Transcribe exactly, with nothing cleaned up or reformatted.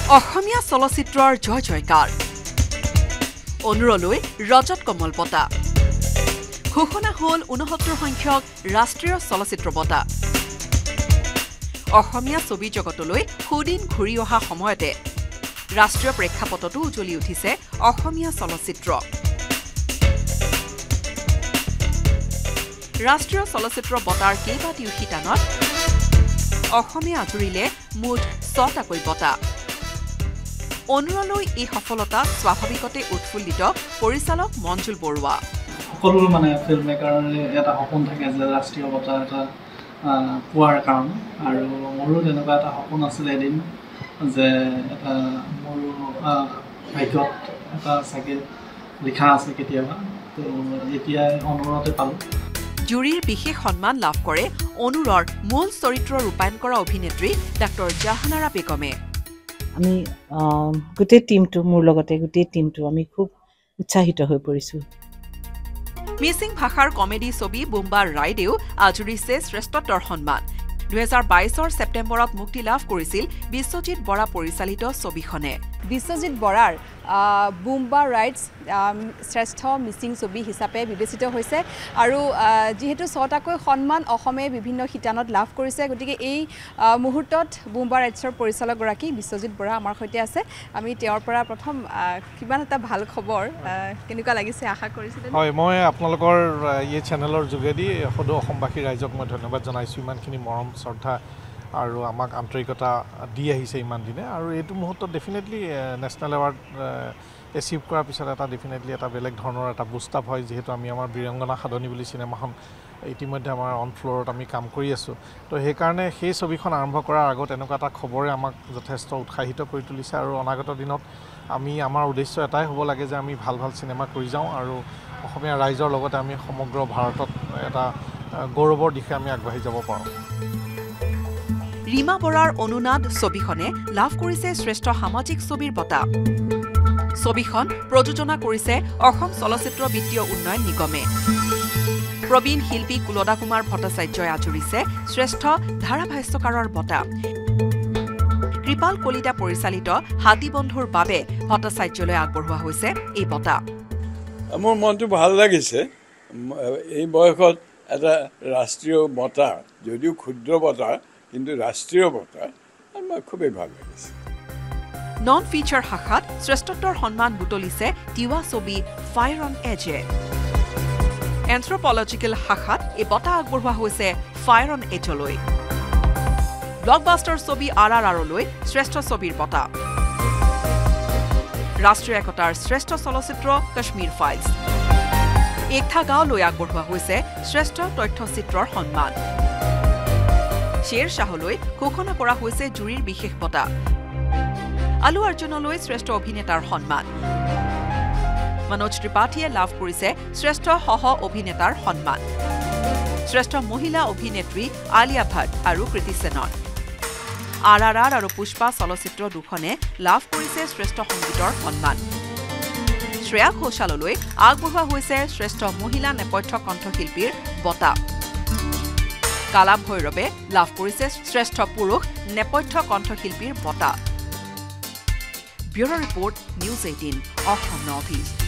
অসমীয়া চলচ্চিত্ৰৰ জয় জয়কাৰ অনুৰলৈ ৰজত কমল বঁটা ঘোষণা হ'ল ঊনসত্তৰ সংখ্যক ৰাষ্ট্ৰীয় চলচ্চিত্ৰ বঁটা অসমীয়া ছবি জগতলৈ সুদিন ঘূৰি অহা সময়তে ৰাষ্ট্ৰীয় প্ৰেক্ষাপটতো উজ্বলি উঠিছে অসমীয়া চলচ্চিত্ৰ ৰাষ্ট্ৰীয় চলচ্চিত্ৰ বঁটাৰ কেইবাটিও শিতানত অসমীয়া আজুৰিলে মুঠ ছটাকৈ বঁটা অনুৰলৈ এই সফলতা স্বাভাৱিকতে উৎফুল্লিত পৰিচালক মঞ্জুল বৰুৱা সকলো মানে ফিল্ম মেকাৰৰে এটা সপোন থাকে যে ৰাষ্ট্ৰীয় বঁটা এটা পোৱাৰ কাৰণ আৰু মোৰো তেনেকুৱা এটা সপোন আছিল এদিন যে এটা মোৰ ভাগ্যত এটা চাগে লিখা আছে কেতিয়াবা তো এতিয়া অনুৰতে পালোঁ জুৰিৰ বিশেষ সন্মান লাভ কৰে অনুৰৰ মূল চৰিত্ৰ ৰূপায়ণ কৰা অভিনেত্ৰী ডাক্তৰ জাহানাৰা বেগমে আমি গোটেই টিমটো মোৰ লগতে গোটেই টিমটো আমি খুব উৎসাহিত হৈ পৰিছোঁ মিচিং ভাষাৰ কমেডি ছবি বুম্বাৰ ৰাইডেও আজুৰিছে শ্ৰেষ্ঠত্বৰ সন্মান দুহেজাৰ বাইছৰ ছেপ্টেম্বৰত মুক্তি লাভ কৰিছিল বিশ্বজিৎ বৰা পৰিচালিত ছবিখনে বিশ্বজিৎ বৰাৰ বুম্বা ৰাইডছ শ্ৰেষ্ঠ মিচিং ছবি হিচাপে বিবেচিত হৈছে আৰু যিহেতু ছটাকৈ সন্মান অসমে বিভিন্ন শিতানত লাভ কৰিছে গতিকে এই মুহূৰ্তত বুম্বা ৰাইডছৰ পৰিচালকগৰাকী বিশ্বজিৎ বৰা আমাৰ সৈতে আছে আমি তেওঁৰ পৰা প্ৰথম কিমান এটা ভাল খবৰ কেনেকুৱা লাগিছে আশা কৰিছিলোঁ হয় মই আপোনালোকৰ এই চেনেলৰ যোগেদি সদৌ অসমবাসী ৰাইজক মই ধন্যবাদ জনাইছোঁ ইমানখিনি মৰম শ্ৰদ্ধা আৰু আমাক আন্তৰিকতা দি আহিছে ইমান দিনে আৰু এইটো মুহূৰ্তত ডেফিনেটলি নেশ্যনেল এৱাৰ্ড এচিভ কৰাৰ পিছত এটা ডেফিনেটলি এটা বেলেগ ধৰণৰ এটা বুষ্টাপ হয় যিহেতু আমি আমাৰ বীৰংগনা সাধনী বুলি চিনেমাখন ইতিমধ্যে আমাৰ অন ফ্ল'ৰত আমি কাম কৰি আছোঁ তো সেইকাৰণে সেই ছবিখন আৰম্ভ কৰাৰ আগত এনেকুৱা এটা খবৰে আমাক যথেষ্ট উৎসাহিত কৰি তুলিছে আৰু অনাগত দিনত আমি আমাৰ উদ্দেশ্য এটাই হ'ব লাগে যে আমি ভাল ভাল চিনেমা কৰি যাওঁ আৰু অসমীয়া ৰাইজৰ লগতে আমি সমগ্ৰ ভাৰতত এটা গৌৰৱৰ দিশে আমি আগবাঢ়ি যাব পাৰোঁ ৰীমা বৰাৰ অনুনাদ ছবিখনে লাভ কৰিছে শ্ৰেষ্ঠ সামাজিক ছবিৰ বঁটা ছবিখন প্ৰযোজনা কৰিছে অসম চলচ্চিত্ৰ বিত্তীয় উন্নয়ন নিগমে প্ৰবীণ শিল্পী কুলদা কুমাৰ ভট্টাচাৰ্যই আজুৰিছে শ্ৰেষ্ঠ ধাৰাভাষ্যকাৰৰ বঁটা কৃপাল কলিতা পৰিচালিত হাতীবন্ধুৰ বাবে ভট্টাচাৰ্যলৈ আগবঢ়োৱা হৈছে এই বঁটা মোৰ মনটো ভাল লাগিছে এই বয়সত এটা ৰাষ্ট্ৰীয় বঁটা যদিও ক্ষুদ্ৰ বঁটা কিন্তু ৰাষ্ট্ৰীয় বঁটা আমাৰ খুবেই ভাল লাগিছে নন ফিচাৰ শাখাত শ্ৰেষ্ঠত্বৰ সন্মান বুটলিছে তিৱা ছবি ফায়াৰ অন এজে এন্থ্ৰপলজিকেল শাখাত এই বঁটা আগবঢ়োৱা হৈছে ফায়াৰ অন এজলৈ ব্লকবাষ্টাৰ ছবি আৰ আৰ আৰলৈ শ্ৰেষ্ঠ ছবিৰ বঁটা ৰাষ্ট্ৰীয় একতাৰ শ্ৰেষ্ঠ চলচ্চিত্ৰ কাশ্মীৰ ফাইলছ একথা গাঁৱলৈ আগবঢ়োৱা হৈছে শ্ৰেষ্ঠ তথ্যচিত্ৰৰ সন্মান শ্বেৰ শ্বাহলৈ ঘোষণা কৰা হৈছে জুৰিৰ বিশেষ বঁটা আলু অৰ্জুনলৈ শ্ৰেষ্ঠ অভিনেতাৰ সন্মান মনোজ ত্ৰিপাঠীয়ে লাভ কৰিছে শ্ৰেষ্ঠ সহ অভিনেতাৰ সন্মান শ্ৰেষ্ঠ মহিলা অভিনেত্ৰী আলিয়া ভাট আৰু কৃতি সেনৰ আৰ আৰ আৰ আৰু পুষ্পা চলচ্চিত্ৰ দুখনে লাভ কৰিছে শ্ৰেষ্ঠ সংগীতৰ সন্মান শ্ৰেয়া ঘোষাললৈ আগবঢ়োৱা হৈছে শ্ৰেষ্ঠ মহিলা নেপথ্য কণ্ঠশিল্পীৰ বঁটা কালা ভৈৰৱে লাভ কৰিছে শ্ৰেষ্ঠ পুৰুষ নেপথ্য কণ্ঠশিল্পীৰ বঁটা bureau' report news eighteen Assam north east